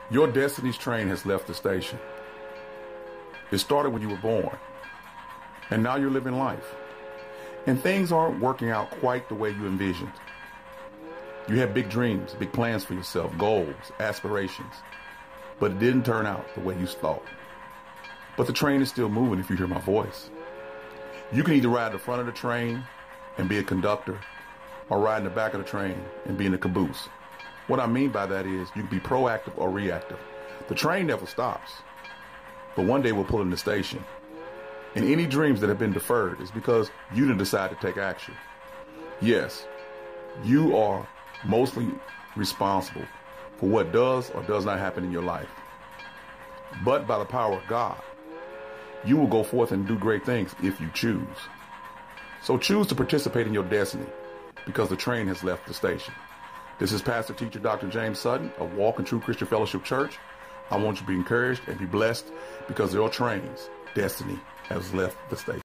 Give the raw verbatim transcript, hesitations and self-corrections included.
Your destiny's train has left the station. It started when you were born, and now you're living life. And things aren't working out quite the way you envisioned. You had big dreams, big plans for yourself, goals, aspirations, but it didn't turn out the way you thought. But the train is still moving if you hear my voice. You can either ride the front of the train and be a conductor, or ride in the back of the train and be in the caboose. What I mean by that is you can be proactive or reactive. The train never stops, but one day we'll pull in the station. And any dreams that have been deferred is because you didn't decide to take action. Yes, you are mostly responsible for what does or does not happen in your life. But by the power of God, you will go forth and do great things if you choose. So choose to participate in your destiny because the train has left the station. This is Pastor Teacher Doctor James Sutton of Walk in True Christian Fellowship Church. I want you to be encouraged and be blessed because your train's destiny has left the station.